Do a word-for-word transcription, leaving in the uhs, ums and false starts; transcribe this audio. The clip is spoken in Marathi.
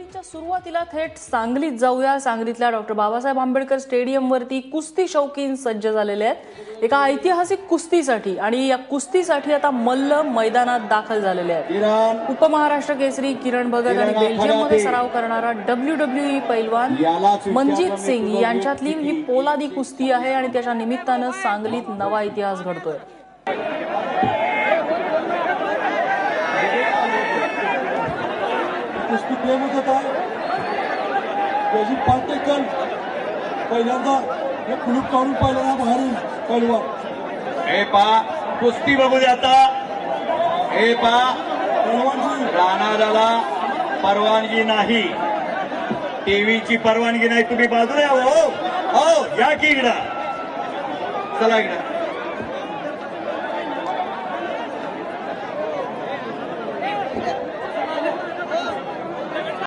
बातमीच्या सुरुवातीला थेट सांगलीत जाऊया। सांगलीतल्या डॉक्टर बाबासाहेब आंबेडकर स्टेडियमवरती कुस्ती शौकीन सज्ज झालेले आहेत एका ऐतिहासिक कुस्तीसाठी, आणि या कुस्तीसाठी आता मल्ल मैदानात दाखल झालेले आहेत। उपमहाराष्ट्र केसरी किरण भगत आणि बेल्जियममध्ये सराव करणारा डब्ल्यू डब्ल्यू ई पैलवान मनजीत सिंग यांच्यातली ही पोलादी कुस्ती आहे आणि त्याच्या निमित्तानं सांगलीत नवा इतिहास घडतोय। कुस्ती प्रेमच होता त्याची पाठ्यक्रम पहिल्यांदा हे कुलूप काढून पहिल्यांदा बाहेर पैलवान हे पा कुस्ती बघू दे आता। हे पा राणादाला परवानगी नाही, टीव्हीची परवानगी नाही, तुम्ही बाजूला या। हो हो या की इकडं, चला इकडं।